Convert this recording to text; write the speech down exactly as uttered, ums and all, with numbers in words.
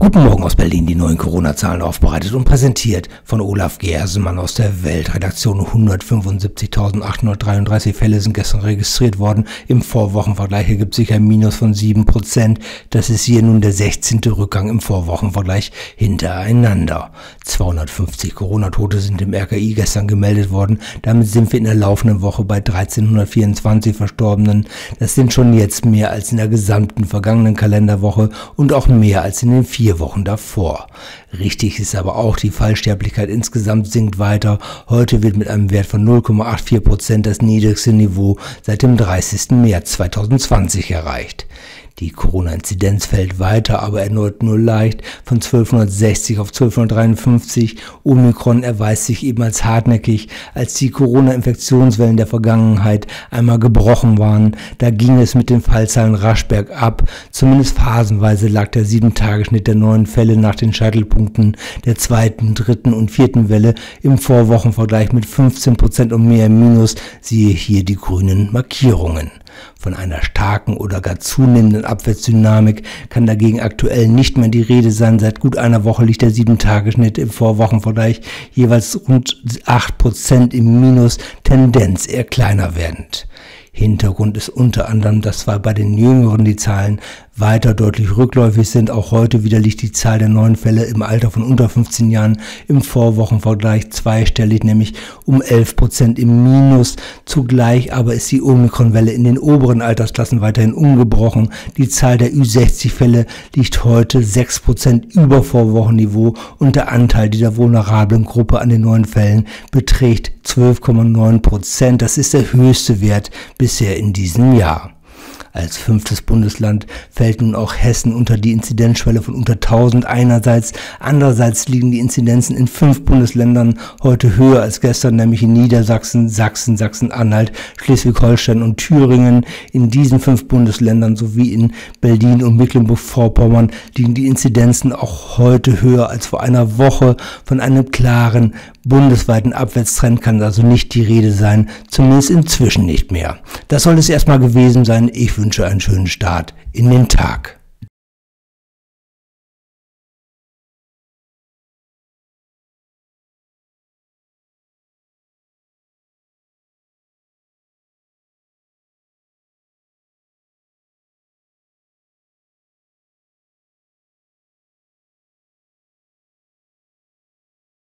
Guten Morgen aus Berlin, die neuen Corona-Zahlen aufbereitet und präsentiert von Olaf Gersemann aus der Weltredaktion. hundertfünfundsiebzigtausendachthundertdreiunddreißig Fälle sind gestern registriert worden. Im Vorwochenvergleich ergibt sich ein Minus von sieben Prozent. Das ist hier nun der sechzehnte Rückgang im Vorwochenvergleich hintereinander. zweihundertfünfzig Corona-Tote sind im R K I gestern gemeldet worden. Damit sind wir in der laufenden Woche bei dreizehnhundertvierundzwanzig Verstorbenen. Das sind schon jetzt mehr als in der gesamten vergangenen Kalenderwoche und auch mehr als in den vier Wochen davor. Richtig ist aber auch, die Fallsterblichkeit insgesamt sinkt weiter. Heute wird mit einem Wert von null Komma vierundachtzig Prozent das niedrigste Niveau seit dem dreißigsten März zweitausendzwanzig erreicht. Die Corona-Inzidenz fällt weiter, aber erneut nur leicht, von zwölfhundertsechzig auf zwölfhundertdreiundfünfzig. Omikron erweist sich eben als hartnäckig. Als die Corona-Infektionswellen der Vergangenheit einmal gebrochen waren, da ging es mit den Fallzahlen rasch bergab. Zumindest phasenweise lag der sieben-Tage-Schnitt der neuen Fälle nach den Scheitelpunkten der zweiten, dritten und vierten Welle im Vorwochenvergleich mit fünfzehn Prozent und mehr im Minus. Siehe hier die grünen Markierungen. Von einer starken oder gar zunehmenden Abwärtsdynamik kann dagegen aktuell nicht mehr die Rede sein. Seit gut einer Woche liegt der sieben-Tage-Schnitt im Vorwochenvergleich jeweils rund acht Prozent im Minus, Tendenz eher kleiner werdend. Hintergrund ist unter anderem, dass zwar bei den Jüngeren die Zahlen weiter deutlich rückläufig sind. Auch heute wieder liegt die Zahl der neuen Fälle im Alter von unter fünfzehn Jahren im Vorwochenvergleich zweistellig, nämlich um elf Prozent im Minus. Zugleich aber ist die Omikron-Welle in den oberen Altersklassen weiterhin ungebrochen. Die Zahl der Ü sechzig Fälle liegt heute sechs Prozent über Vorwochenniveau und der Anteil dieser vulnerablen Gruppe an den neuen Fällen beträgt zwölf Komma neun Prozent. Das ist der höchste Wert bisher in diesem Jahr. Als fünftes Bundesland fällt nun auch Hessen unter die Inzidenzschwelle von unter tausend einerseits. Andererseits liegen die Inzidenzen in fünf Bundesländern heute höher als gestern, nämlich in Niedersachsen, Sachsen, Sachsen-Anhalt, Schleswig-Holstein und Thüringen. In diesen fünf Bundesländern sowie in Berlin und Mecklenburg-Vorpommern liegen die Inzidenzen auch heute höher als vor einer Woche. Von einem klaren bundesweiten Abwärtstrend kann also nicht die Rede sein, zumindest inzwischen nicht mehr. Das soll es erstmal gewesen sein. Ich wünsche einen schönen Start in den Tag.